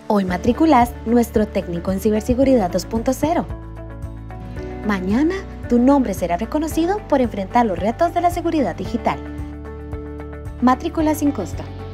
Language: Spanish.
Hoy matriculás nuestro técnico en ciberseguridad 2.0. Mañana, tu nombre será reconocido por enfrentar los retos de la seguridad digital. Matrícula sin costo.